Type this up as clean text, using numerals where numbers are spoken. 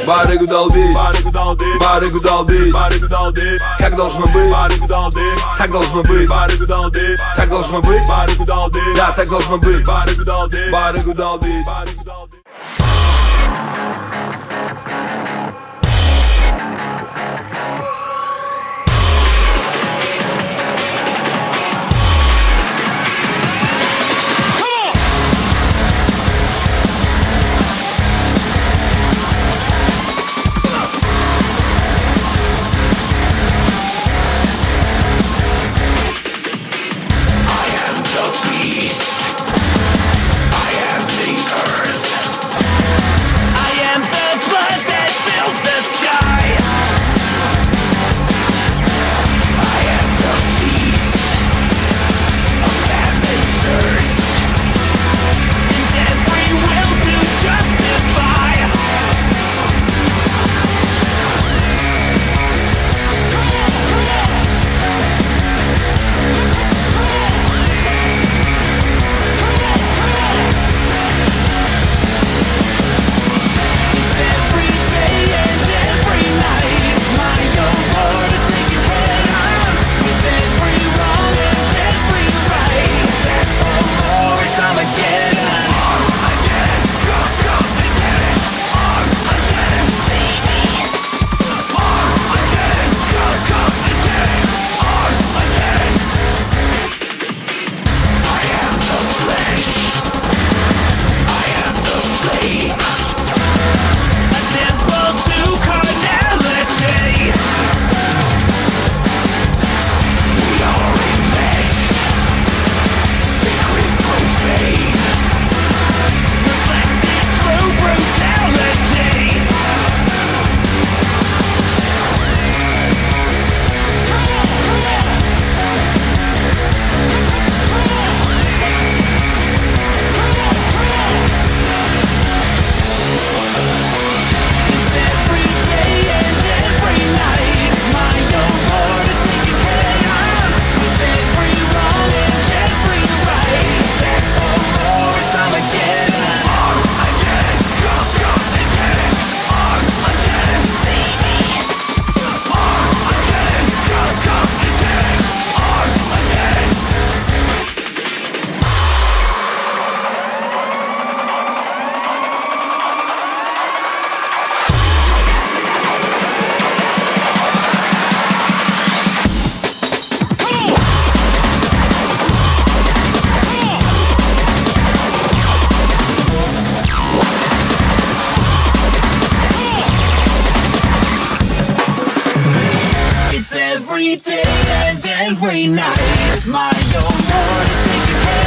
Барыгу долбить, барыгу долбить, барыгу долбить, барыгу долбить. Как должно быть, барыгу долбить, так должно быть, барыгу долбить, так должно быть, барыгу долбить, да, так должно быть, барыгу долбить, барыгу долбить, барыгу долбить. Every day and every night, my own war to take your head.